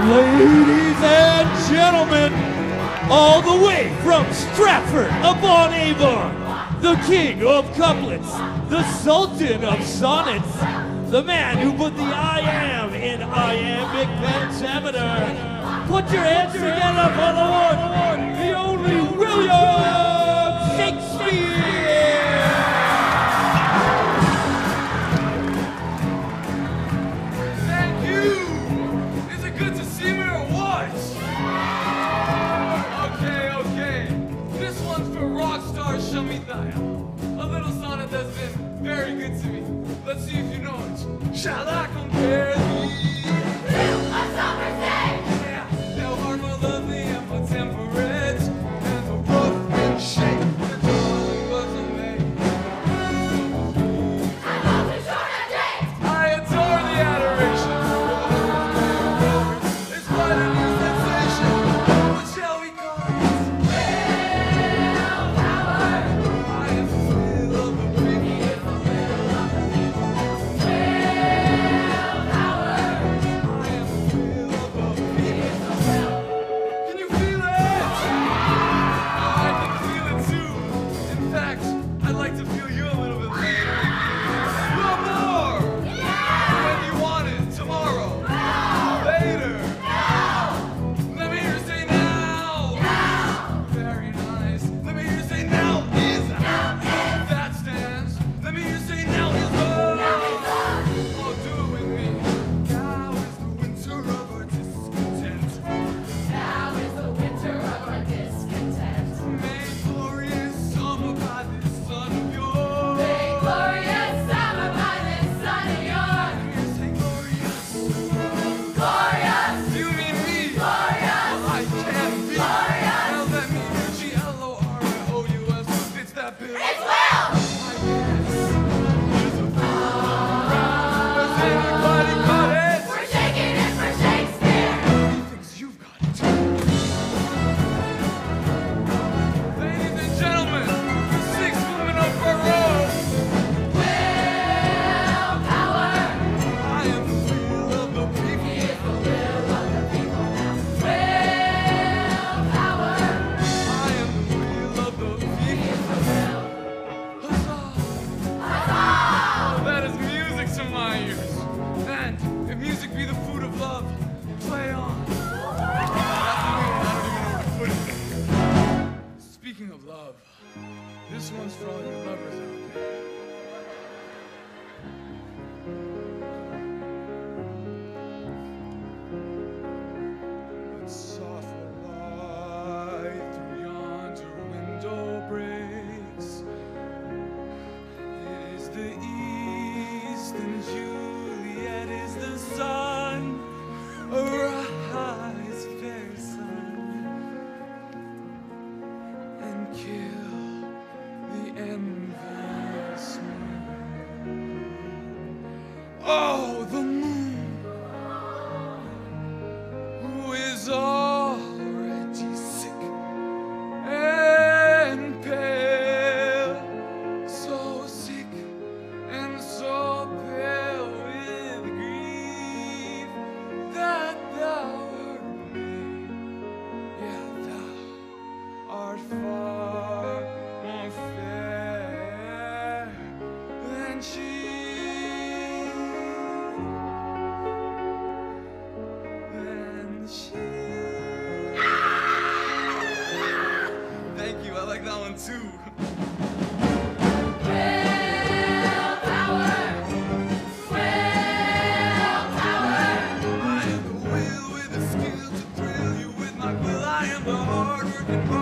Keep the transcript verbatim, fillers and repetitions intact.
Ladies and gentlemen, all the way from Stratford-upon-Avon, the king of couplets, the sultan of sonnets, the man who put the I am in iambic pentameter. Put your hands together for the one, the only William Shakespeare! Thank you! Is it good to see me or what? Okay, okay. This one's for rock star Shamithaya. A little sonnet that's been very good to me. Let's see if you know it. Shall I compare thee to a summer's day? Yeah, thou art more lovely and more temperate, and more rough and shake the darling bosom made. I love the short and days. I adore the adoration. It's quite a new sensation. What shall we call it? Willpower. I am the will of the people. He is the will of the people. Willpower. I am the will of the He people. is the will. Can you feel it? I can feel it too. In fact, I'd like to feel you a little bit later. Well, more! When you want it, tomorrow. Later. Let me hear you say now. Very nice. Let me hear you say now is. That stands. Let me hear you say now is love. Oh, do it with me. Now is the winter of our discontent. Now is the winter of our discontent. Made glorious summer by this sun of yours. Big glorious summer by this sun of yours. You say glorious. Glorious. You mean me. Glorious. Well, I can be. Glorious. Now let me hear G L O R I O U S. Who fits that bill? It's Will. I guess. There's a Does anybody got it? We're shaking it for Shakespeare. He thinks you've got it. Ladies and gentlemen, six women up for row. Willpower. I am the will of the He people. is the will of the people now. Willpower. I am the will of the He people. is the will. Huzzah! Huzzah! That is music to my ears. And if music be the food of love, play on. That's the way I don't even know where to put it. Speaking of love, this one's for all you lovers out there. But soft light through yonder window breaks. It is the east and Juliet is the sun. Arise, fair sun, and kill the envious moon. Oh, the moon, who is already sick and pale, so sick and so pale with grief that thou art me. Yeah, thou art far more fair than she. Than she. Thank you, I like that one too. Willpower. Willpower. I am the will with the skill to thrill you with my will. I am the hard working